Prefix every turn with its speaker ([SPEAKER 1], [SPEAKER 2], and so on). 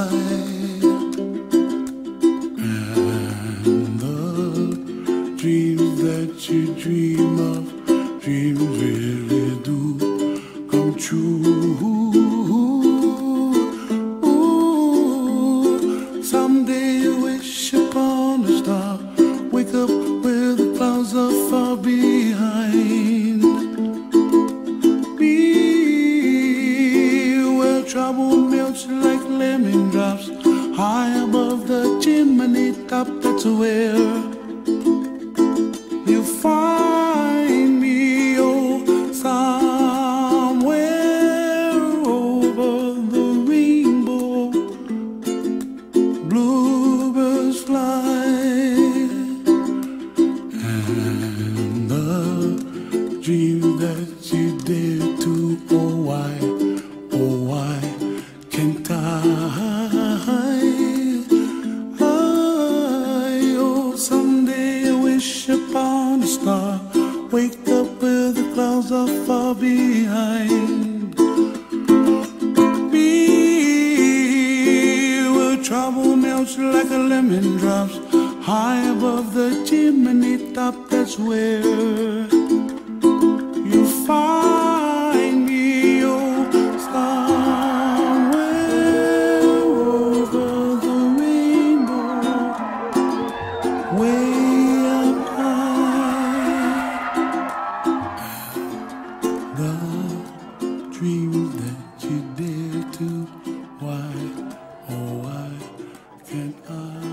[SPEAKER 1] And the dreams that you dream of, dreams really do come true. Ooh, someday you wish upon a star, wake up where the clouds are far behind. Be where trouble melts like lemon drops, high above the chimney top. That's where you find me, oh, somewhere over the rainbow. Bluebirds fly, and the dreams that you dare to, oh why can't I? Oh, someday I wish upon a star, wake up where the clouds are far behind. Be where trouble melts like a lemon drops, high above the chimney top. That's where you find me, oh, somewhere over the rainbow, way up high. The dreams that you dare to, why, oh why can't I?